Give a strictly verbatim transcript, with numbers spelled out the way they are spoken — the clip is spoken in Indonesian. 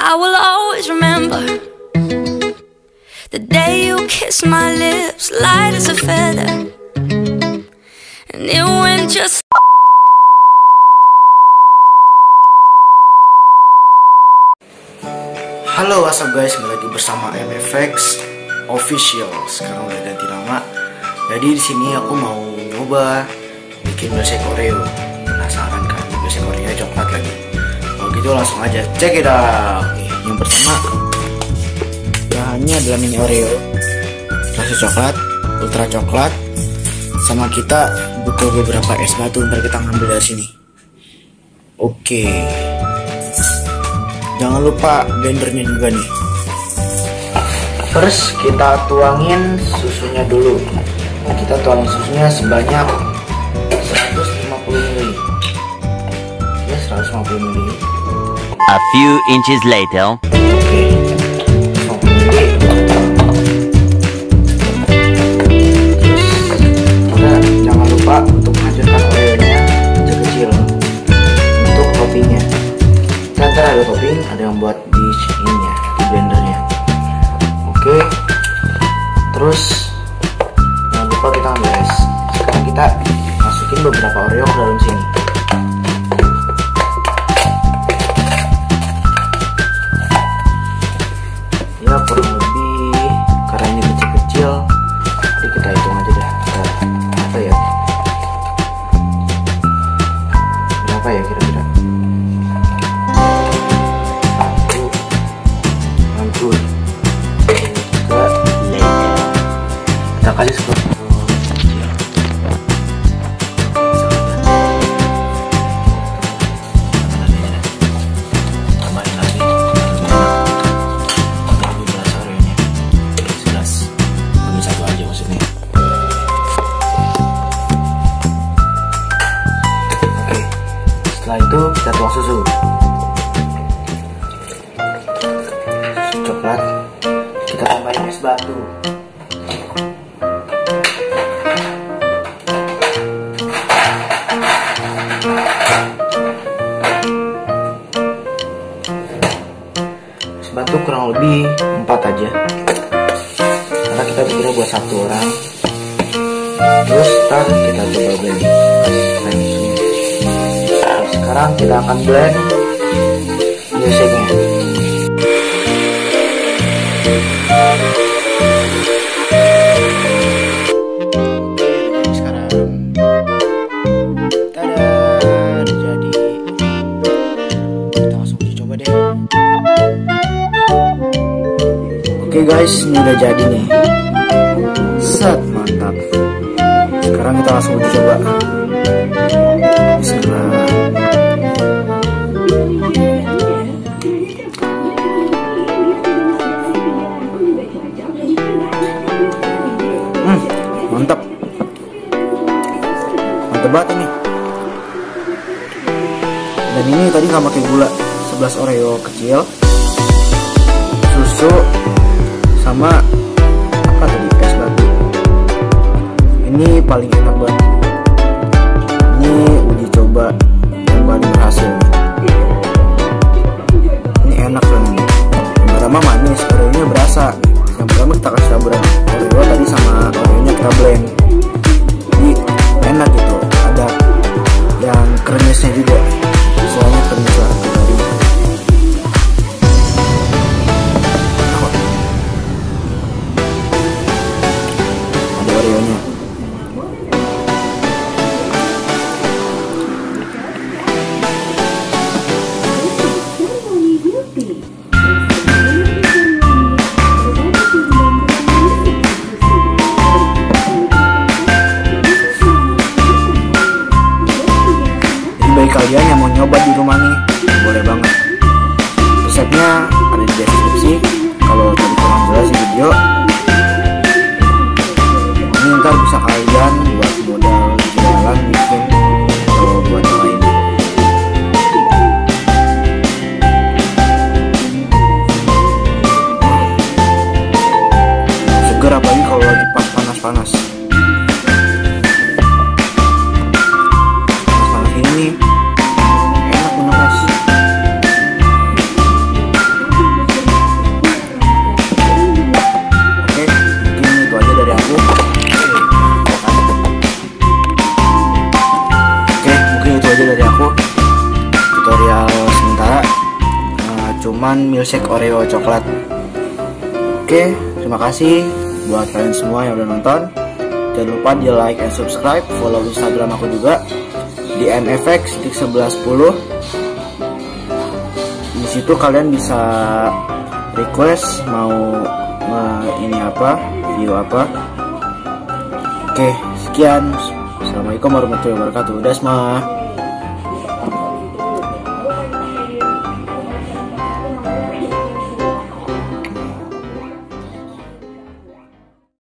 I will always remember the day you kissed my lips, light as a feather, and it went just. Halo, what's up guys, kembali lagi bersama M F X Official. Sekarang udah ganti nama. Jadi di sini aku mau nyoba bikin milkshake Oreo. Penasaran kan milkshake Oreo coklat lagi? Kalau gitu langsung aja check it out. Nih, yang pertama bahannya adalah mini Oreo, rasa coklat, ultra coklat, sama kita butuh beberapa es batu. Ntar kita ngambil dari sini. Oke. Jangan lupa blendernya juga nih. First kita tuangin susunya dulu. Kita tuangin susunya sebanyak seratus lima puluh mililiter. Ya, seratus lima puluh mililiter. A few inches later. Oke. seratus lima puluh mililiter. Terus kita jangan lupa untuk menghancurkan Oreo-nya kecil-kecil untuk toppingnya. Kita ada topping, ada yang buat di ininya, di blendernya. Oke. Terus jangan lupa kita ambil es. Sekarang kita masukin beberapa Oreo ke dalam sini. Ya kurang lebih, karena ini kecil-kecil, jadi kita hitung aja deh. Berapa ya? Berapa ya kira-kira? Kita kasih seperti tambahin lagi lebih belas Oreo-nya, sebelas, ambil satu aja maksudnya. Oke, setelah itu kita tuang susu coklat, kita tambahin es batu. Es batu kurang lebih empat aja, karena kita pikirnya buat satu orang. Terus ntar kita coba blend. Nah, sekarang kita akan blend milkshake-nya. Oke guys, ini udah jadi nih. Set, mantap. Sekarang kita langsung uji coba. Bismillah. Hmm, mantap. Mantap banget ini. Dan ini tadi nggak pakai gula. sebelas Oreo kecil, susu, sama apa tadi, es batu. Ini paling enak banget. Ini uji coba yang paling berhasil. Ini enak banget. Yang pertama manis, Oreo-nya berasa. Yang pertama kita kasih taburan Oreo tadi sama Oreo-nya kita blend. Jadi enak gitu. Ada yang kremisnya juga. Soalnya kremis lah dari Oreo-nya. Jadi bagi kalian yang mau nyoba di rumah nih, boleh banget. Resepnya ada di deskripsi. Kalau tadi kurang jelas di video, ini ntar bisa kalian buat modal jualan bikin atau buat yang lain. Seger apalagi kalau lagi pas panas-panas. Panas-panas ini enak bener guys. tutorial sementara, uh, cuman milkshake Oreo coklat. Oke, terima kasih buat kalian semua yang udah nonton. Jangan lupa di like and subscribe, follow Instagram aku juga di m f x satu satu nol. Di situ kalian bisa request mau uh, ini apa, video apa. Oke, sekian. Assalamualaikum warahmatullahi wabarakatuh. Udah semua.